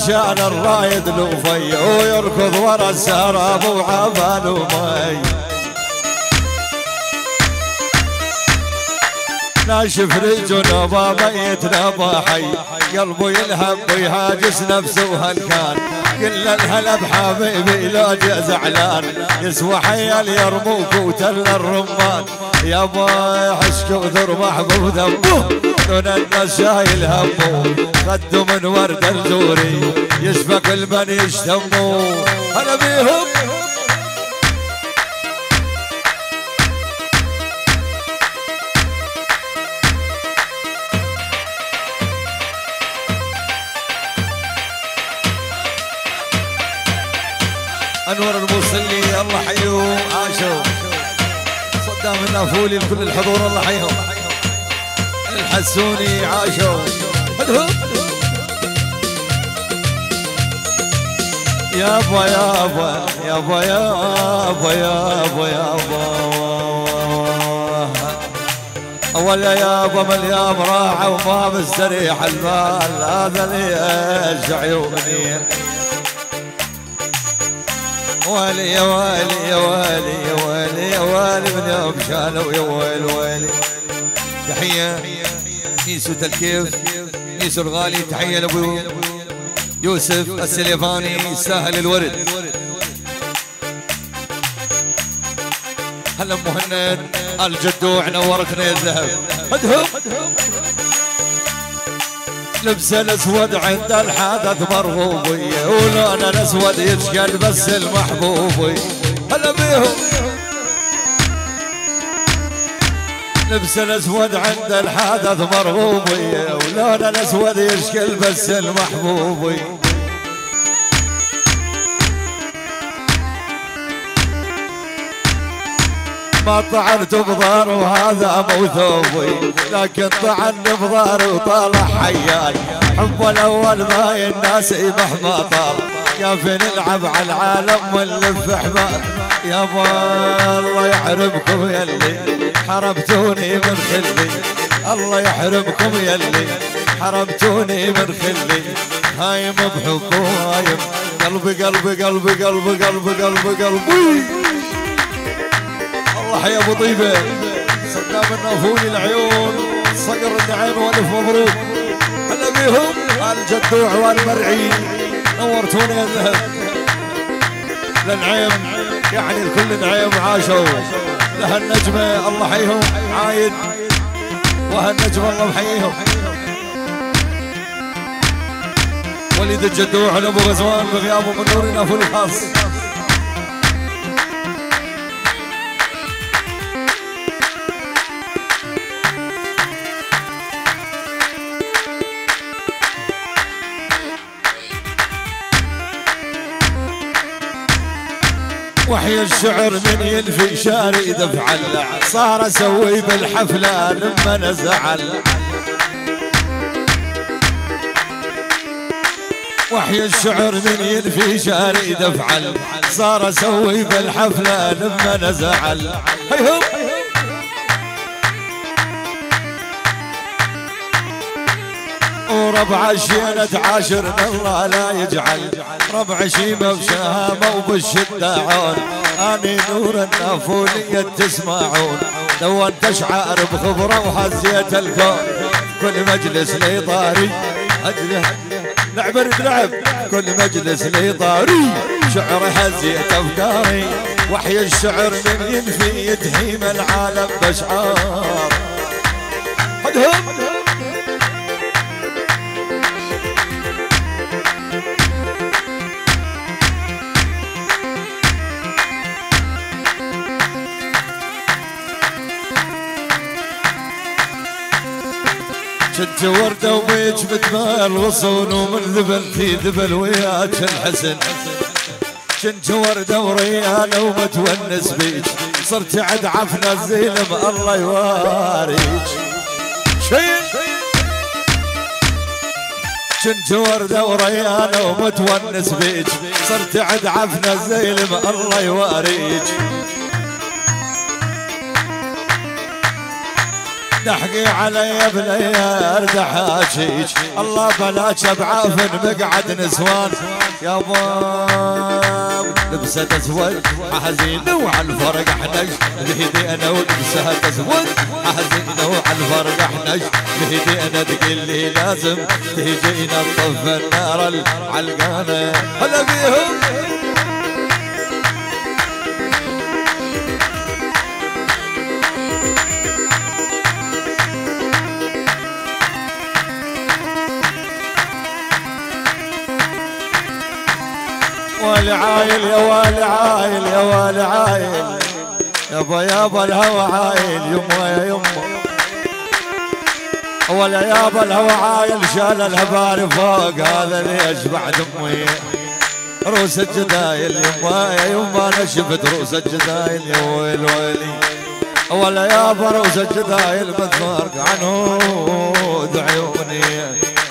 عشان الرايد لوفي ويركض ورا السراب وعبال ومي ناشف رجل ميت نبا حي قلبه يلهب ويهاجس نفسه وهالكان كل الهلا بحبيبي لو جا زعلان يسوى حيال يرموك وتل الرمان يا باي حشك وذر محبوب ذنبه دون الناس شايل همه خدوا من ورد الزوري يشفى كل من يشتموا هلا بيهم انور الموصلي الله حيهم عاشوا صدام النافولي لكل الحضور الله حيهم الحسوني عاشوا يابا يابا يابا يابا يابا يابا اول يابا من اليوم راحة وما مستريح البال هذا ليش عيوني ويلي يا ويلي يا ويلي يا ويلي يا ويلي من يوم شالوا يا ويلي ويلي تحية نيسو تلكيف نيسو الغالي تحية لابو يوسف السليفاني ساهل الورد هلا مهند الجدوع نورتنا يا الذهب هدهم لبس الاسود عند الحدث مرغوبي ولون الاسود يشكل بس المحبوبي هلا بيهم لبس الاسود عند الحدث مرغوبي ولون الاسود يشكل بس المحبوبي ما طعنت بضار وهذا مو ثوبي لكن طعن بضار وطالع حياي حب الاول ما الناس مهما طال كيف نلعب على العالم ونلف حمال يابا الله يحرمكم يلي حرمتوني من خلي الله يحرمكم يلي حرمتوني من خلي هايم بحبكم هايم قلبي قلبي قلبي قلبي قلبي قلبي قلبي الله يا ابو طيبه صدام النافولي العيون صقر النعيم والف مبروك هلا بيهم الجدوع والمرعي نورتونا يا الذهب للنعيم يعني الكل نعيم عاشوا لها النجمه الله حيهم عايد وهالنجمه الله محييهم وليد الجدوع لابو غزوان بغيابه من نور النافولي الخاص وحي الشعر من ينفي شاري دفعل صار اسوي بالحفله لما نزعل وحي الشعر من ينفي شاري دفعل صار اسوي بالحفله لما نزعل هيهم وربع الشينة عاشر الله لا يجعل ربع شيمة بشهامة وبالشدة عون اني نور النافولية تسمعون لو انت شعار بخبرة وحزيت الكون كل مجلس لي طاري اجله لعب لعب كل مجلس لي طاري شعر هزيت افكاري وحي الشعر من ينفي يدهيم العالم باشعار خذهم كنت وردة وبيج بتمال وصون ومن ذبلتي ذبل وياك الحسن كنت وردة وريانة ومتونس بيج صرت عد عفنا الزيلم الله يواريك كنت وردة وريانة ومتونس بيج صرت عد عفنا الزيلم الله يواريك تحكي علي بليا اردح اشيج الله بلاش بعاف مقعد نسوان يا باب لبسة اسود حزين وعلى الفرق احنج بهدي انا ولبسها اسود حزين وعلى الفرق احنج بهدي انا تقول لي لازم تهجينا نطفي النار العلقانه هلا بيهم والي عايل يا والي عايل يا والي عايل يابا يابا الهوى عايل يما يا يما ولا يابا الهوى عايل شال الهبار فوق هذا ليش بعد امي روس الجدايل يما يا يما انا شفت روس الجدايل يا ويل ويلي ولا يابا روس الجدايل بتفرق عنه عيوني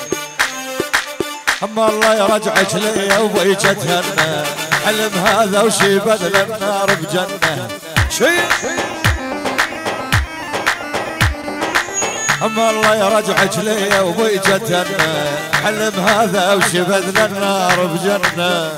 اما الله يرجعك لي وبيك اتهنى حلم هذا وشي بدل النار بجنه شي اما الله يرجعك لي وبيك اتهنى حلم هذا وشي بدل النار بجنه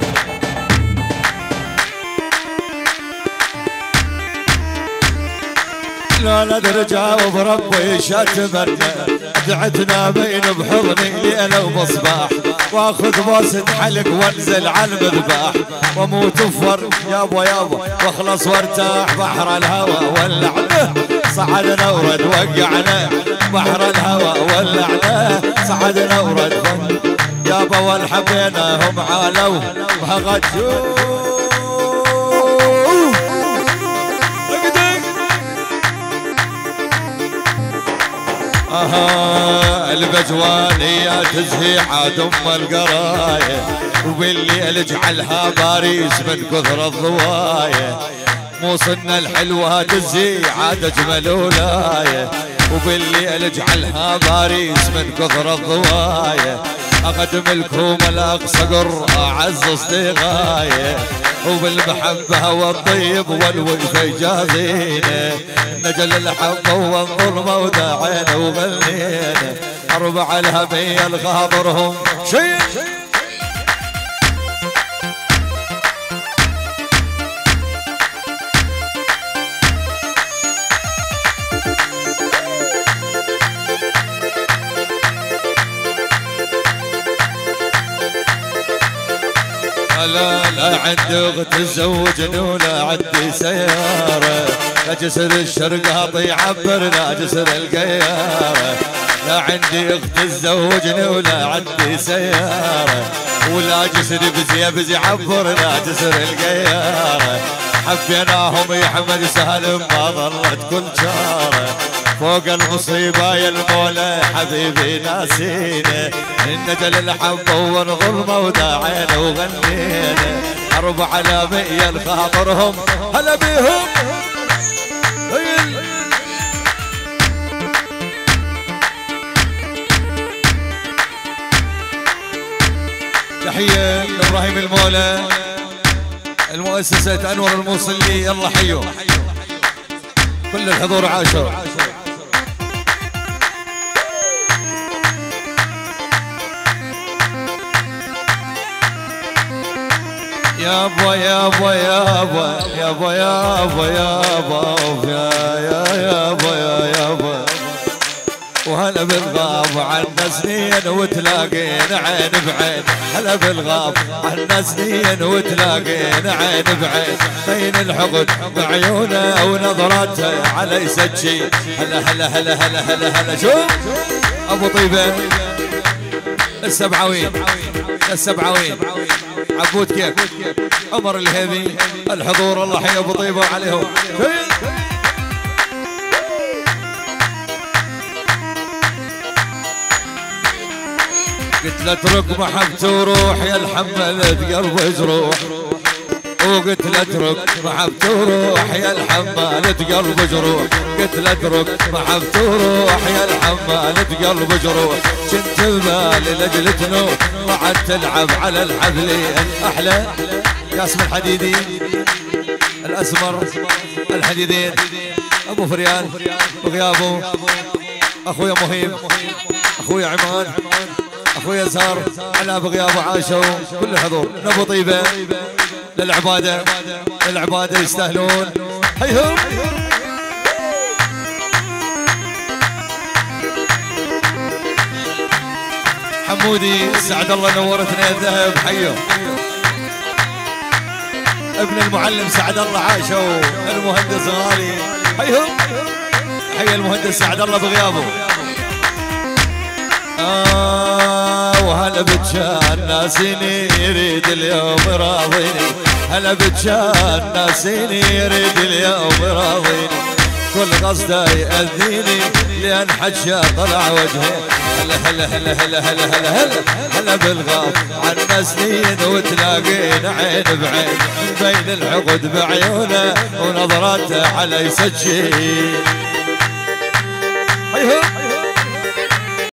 لا ندري جاوب ربي شاتمنا دعتنا بين بحضني ليلة ومصباح واخذ بوسة حلق وانزل على المذباح واموت وفر يابا يابا واخلص وارتاح بحر الهوى ولعنا صعدنا ورد وقعنا بحر الهوى ولعنا صعدنا ورد يابا والحبينا هم عالوا وهغجوا البجوانية تزهي عاد ام القراية وبالليل اجعلها باريس من كثر الضواية مو صنا الحلوة تزهي عاد اجمل ولاية وبالليل اجعلها باريس من كثر الضواية اقدم لكم الاقصى قر اعز اصدقائي وبالمحبة والطيب والوقفة جاهزين نجل الحب والظلمة وداعينا وغنينا أربع الهبية الخاطرهم شيء لا عندي اخت تزوجني ولا عندي سيارة لا جسر الشرقاط يعبر لا جسر القيارة لا عندي اخت تزوجني ولا عندي سيارة ولا جسر بزي يعبر لا جسر القيارة حبيناهم يا حمد سالم ما ظلت كل شارة فوق المصيبة يا المولى حبيبي ناسينا النجل الحب والظلمة وداعينا وغنينا أربع الأمية الخاطرهم هلا بيهم تحية لإبراهيم المولى المؤسسة أنور الموصلي يلا حيو كل الحضور عاشر يابا يابا يابا يابا يابا يابا يابا يابا وهلا بالغاب عنا سنين وتلاقينا عين بعين هلا بالغاب عنا سنين وتلاقينا عين بعين بين الحقد بعيونه ونظراته علي سجي هلا هلا هلا هلا هلا هلا شوف ابو طيبه السبعوين السبعوين عبود كيف عمر الهيبي الحضور الله حي ابو طيبه عليهم قلت له اترك محبتي وروح يا الحمالة قلبي جروح وقلت له اترك محبتي وروح يا الحمالة قلبي جروح قلت له اترك محبتي وروح يا الحمالة قلبي جروح كنت ببالي لاجل تنوح ما عاد تلعب على الحبلين احلى قاسم الحديدي الاسمر الحديدين ابو فريال بغيابه، اخويا مهيب، اخويا عماد، اخويا زهر على بغيابه عاشوا كل الحضور. من ابو طيبه للعباده، العباده يستاهلون، هيهم. حمودي سعد الله نورتنا يا الذهب، حيو ابن المعلم سعد الله عاشوا، المهندس غالي، حيهم. حي المهندس سعد الله بغيابه. وهلا بتشان ناسيني يريد اليوم راضيني، هلا بتشان ناسيني يريد اليوم راضيني، كل قصده يأذيني لأن حجة طلع وجهي. هلا هلا هلا هلا هلا هلا هلا هلا بالغاب عنا سنين وتلاقينا عين بعين، بين العقد بعيونه ونظراته علي سجين.